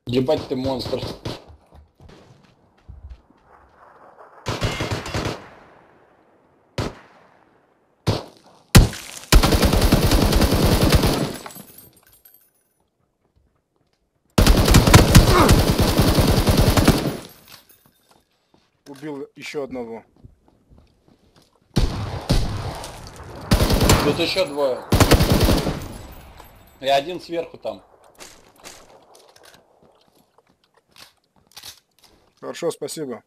Ебать ты монстр. Убил еще одного. Тут еще двое. И один сверху там. Хорошо, спасибо.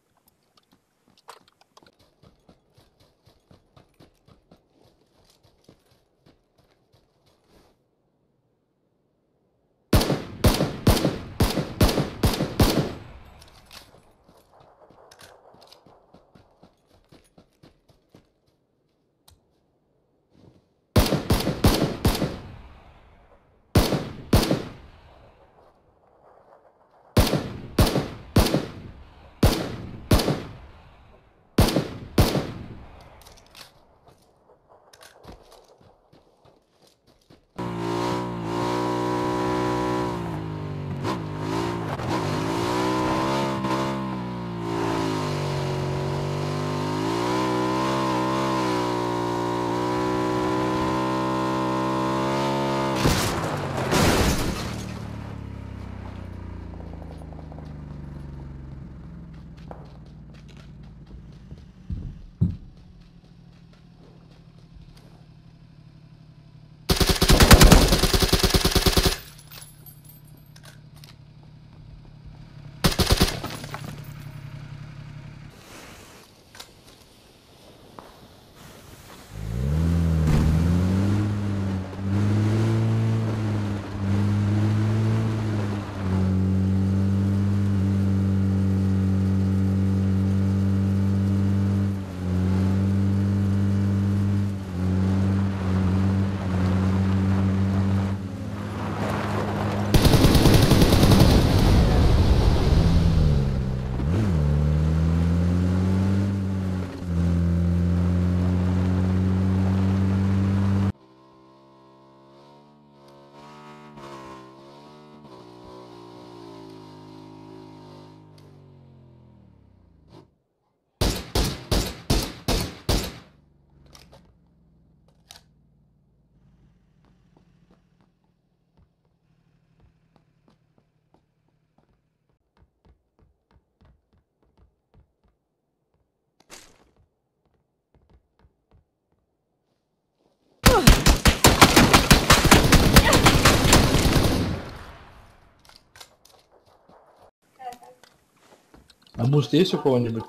А буст есть у кого-нибудь?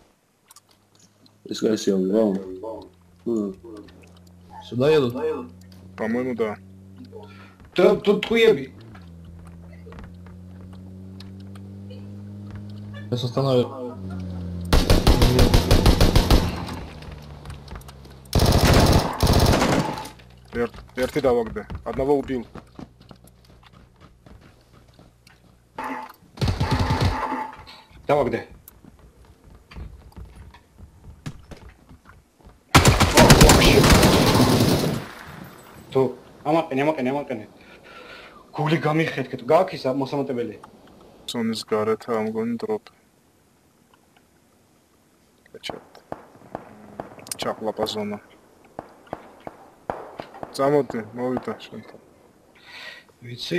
This guy's young, wow. Сюда едут? По-моему, да. Тут хуеби. Сейчас остановят. Эрти давагды. Одного убил. Давай где? თუ ამაყენე გული გამიხეთქე თუ გააქის მოსამატებელი Zonas გარეთ ამგონი დროპ. Კაჩად. ჩაყლაპა ზონა. წამოდი, მოვიდა შენთან. ვიცი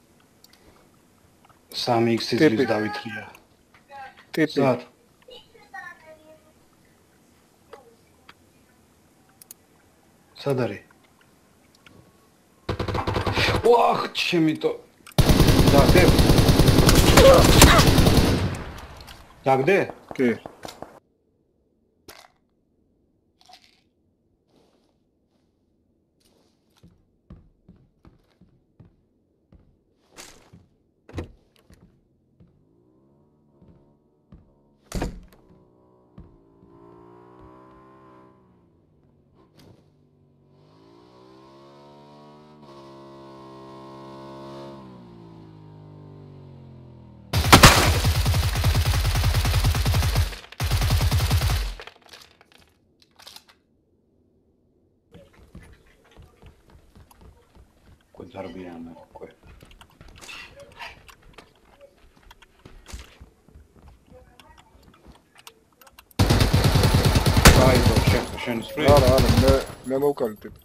3x ძილის დავითრია ტიპი. სად სად არის ვახ ჩემიტო დაგდე კი. darbiana შენ სპრი? არა, მე მოვკალი ტიპი.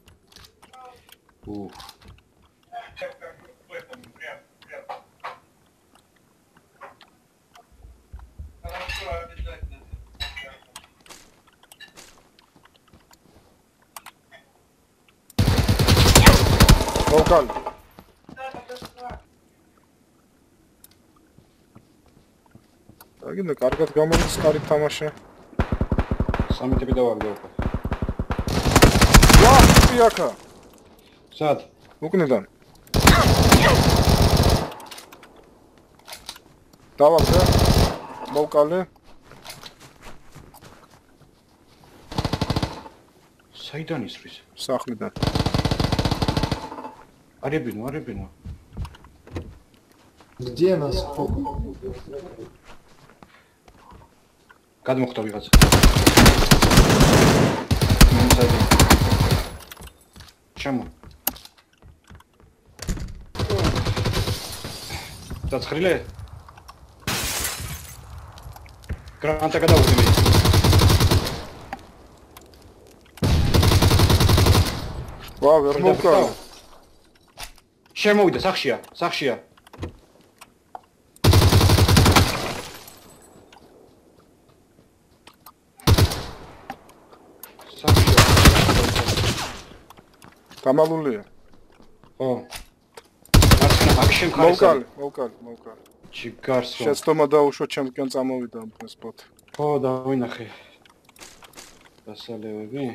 მოვკალი. აგინდა კარგად გამოდის კარი თამაში. სამი ტიპი დავაგდე უკვე. ვა, პიაკა. სად? უკნიდან. დავაგდე. მოვკალი. საიდან ისრის? სახლიდან. არებინო. Где нас? გადმოხდა ვიღაცა. ჩემო. დაცხრილე? გრანატა გადავუდგე მე. ვა, ვერ მოვკალი. შემოვიდა, სახშია. დამალულია. ხო. მარცხენა მაგ მოვკალი. ჩიგარსო. შეცდომა დაუშვა ჩემსგან წამოვიდა ამ სპოტ. ხო, დავინახე. დასალევები.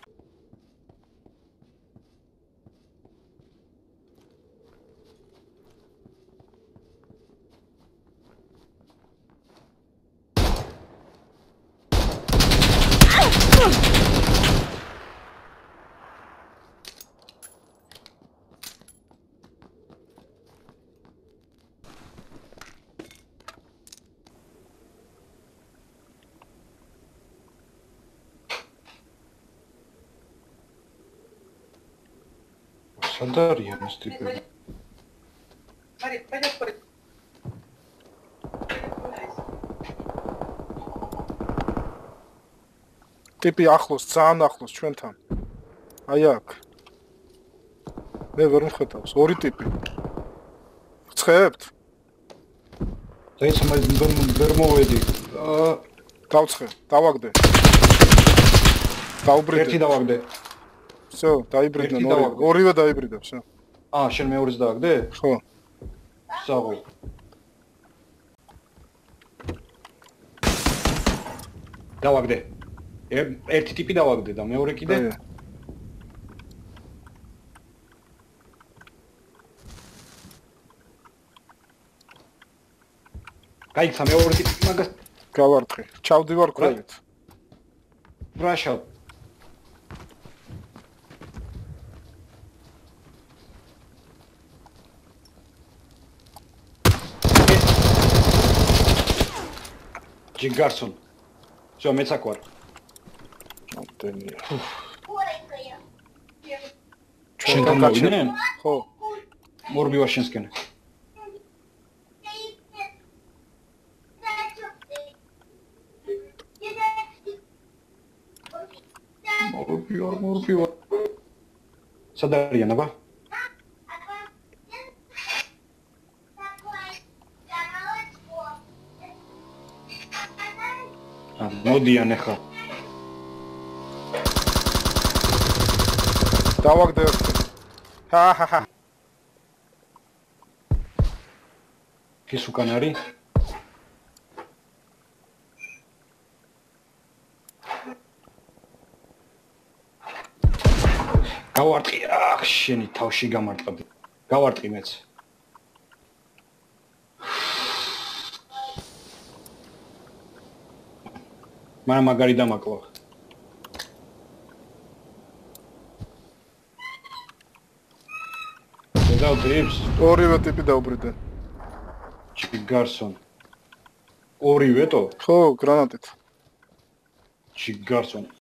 Садарья наступила. ტიპი ახლოს, ძალიან ახლოს ჩვენთან. აი აქ. მე ვერ მხედავს, ორი ტიპი. ცხებთ? დაიცა ვერ მოვედი. დავცხე, დავაგდე. დაუბრიდე. ერთი დავაგდე. всё, დაიბრიდნენ ორივე დაიბრიდა, всё. შენ მეორეს დავაგდე? ხო. საღო. დავაგდე. ერთი ტიპი დავაგდე და მეორე კიდე? გაიქცა მეორე ტიპი მაგას გავარტყი. ჩავდივარ ქვევით. ბრაშავ. ჯიგარსონ. всё, მეცაკვარ. ამდენია. ჩვენ გამოვიდნენ? ხო. მორბი ვარ შენსკენ. მორბი ვარ. სად არიან აბა? მოდიან ახლა. დავაგდე ერთი. ჰა. ის უკან არის? გავარტყი, შენი თავში გამარტყდი. გავარტყი მეც. მაგრამ მაგარი დამაკლა. დავდრიბს. ორივე ტიპი დაუბრიდნენ. ჩიგარსონ. ორივე თო? ხო, გრანატით. ჩიგარსონ.